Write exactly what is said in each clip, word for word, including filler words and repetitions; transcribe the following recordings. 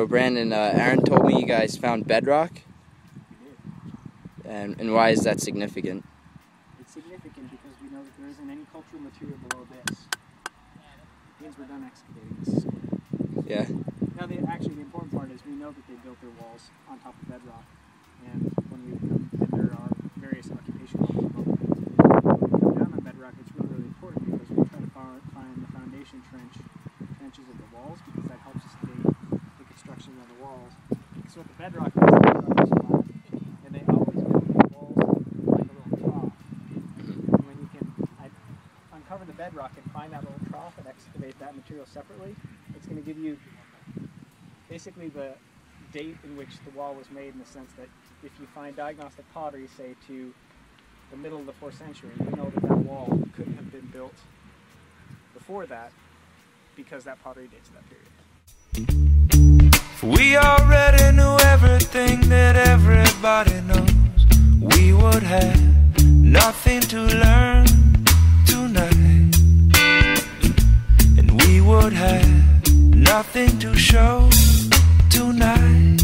So Brandon, uh, Aaron told me you guys found bedrock. We did. And, and why is that significant? It's significant because we know that there isn't any cultural material below this. It means we're done excavating this square. Yeah. Now, the, actually, the important part is we know that they built their walls on top of bedrock. And when we come, and there are various occupation levels above that. When we come down on bedrock, it's really, really important because we try to find the foundation trench, trenches of the walls, because that helps us date the construction of the walls. So what the bedrock is, the bedrock is flat, and they always build the walls like a little trough. And when you can I, uncover the bedrock and find that little trough and excavate that material separately, it's going to give you basically the date in which the wall was made, in the sense that if you find diagnostic pottery, say to the middle of the fourth century, you know that that wall couldn't have been built before that, because that pottery dates to that period. We already knew everything that everybody knows. We would have nothing to learn tonight, and we would have nothing to show tonight.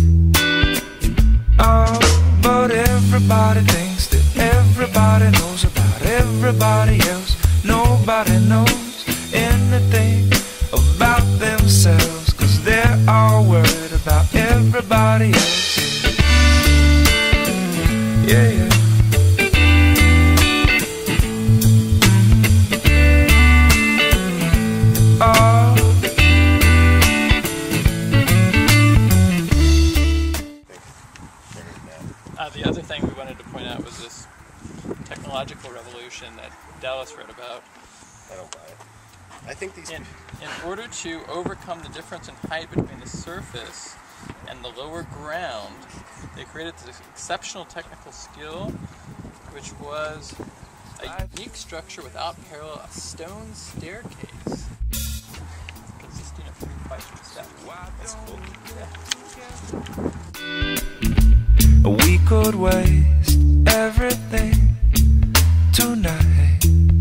Oh, but everybody thinks that everybody knows about everybody else. Nobody knows anything about themselves, 'cause they're all worried about everybody else. Yeah, yeah. Oh. Uh, the other thing we wanted to point out was this technological revolution that Dallas read about. I don't buy it. I think these... In, in order to overcome the difference in height between the surface and the lower ground, they created this exceptional technical skill, which was a unique structure without parallel, a stone staircase consisting of three flights of steps. That's cool. Yeah. We could waste everything tonight.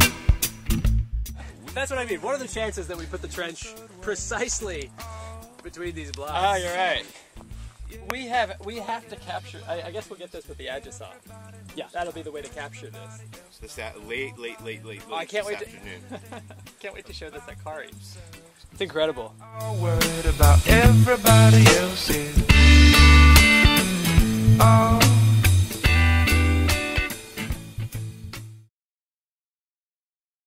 That's what I mean. What are the chances that we put the trench precisely between these blocks? Oh, you're right. We have we have to capture. I, I guess we'll get this with the Aegis off. Yeah, that'll be the way to capture this. This that late, late, late, late, late. Oh, I can't this wait afternoon. to. Can't wait to show this at Kari. It's incredible. Worried about everybody else.